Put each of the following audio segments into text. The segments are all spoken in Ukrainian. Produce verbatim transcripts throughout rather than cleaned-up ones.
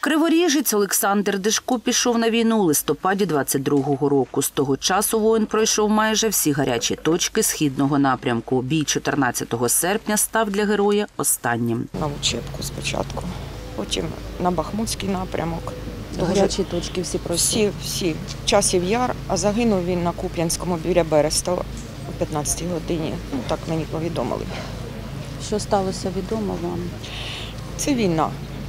Криворіжець Олександр Дишко пішов на війну у листопаді двадцять другого року. З того часу воїн пройшов майже всі гарячі точки східного напрямку. Бій чотирнадцятого серпня став для героя останнім. На Учебку спочатку, потім на Бахмутський напрямок. Гарячі точки всі пройшли? Всі, всі. Часів Яр, а загинув він на Куп'янському біля Берестова о п'ятнадцятій годині. Ну, так мені повідомили. Що сталося, відомо вам? Це війна.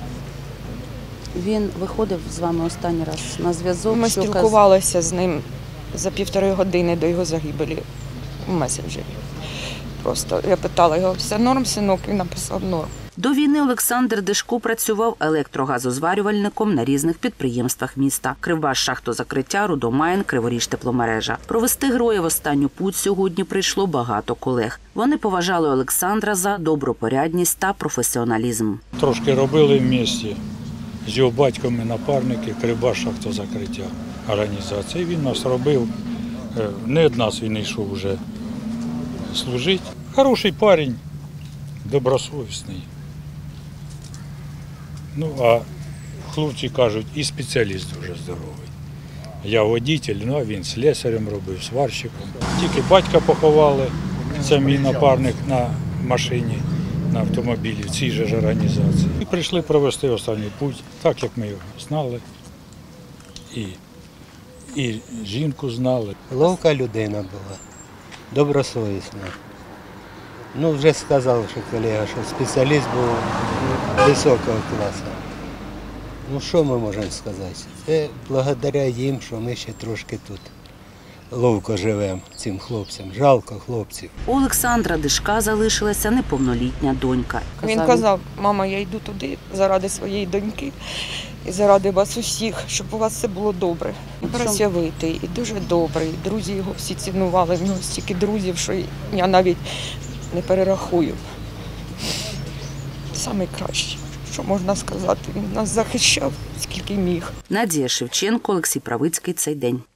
Він виходив з вами останній раз на зв'язок? Ми що спілкувалися з ним за півтори години до його загибелі у месенджері. Просто я питала його, все норм, синок? Він написав норм. До війни Олександр Дишко працював електрогазозварювальником на різних підприємствах міста. Кривбас-шахтозакриття, Рудомайн, Криворіж-тепломережа. Провести героя в останню путь сьогодні прийшло багато колег. Вони поважали Олександра за добропорядність та професіоналізм. Трошки робили в місті. З його батьком ми напарники, Кривбас-шахтозакриття організації. Він нас робив, не від нас він йшов вже служити. Хороший парень, добросовісний. Ну, а хлопці кажуть, і спеціаліст дуже здоровий. Я водитель, ну, а він слесарем робив, сварщиком. Тільки батька поховали, це мій напарник на машині, на автомобілі в цій же ж організації. І прийшли провести останній путь, так як ми його знали. І, і жінку знали. Ловка людина була, добросовісна. Ну, вже сказав, що колега, що спеціаліст був високого класу. Ну, що ми можемо сказати? Це благодаря їм, що ми ще трошки тут ловко живемо цим хлопцям. Жалко хлопців. У Олександра Дишка залишилася неповнолітня донька. Він казав, мама, я йду туди заради своєї доньки і заради вас усіх, щоб у вас все було добре. І працьовитий, і дуже добрий. Друзі його всі цінували, в нього стільки друзів, що я навіть не перерахую. Саме краще, що можна сказати, він нас захищав, скільки міг. Надія Шевченко, Олексій Правицький. Цей день.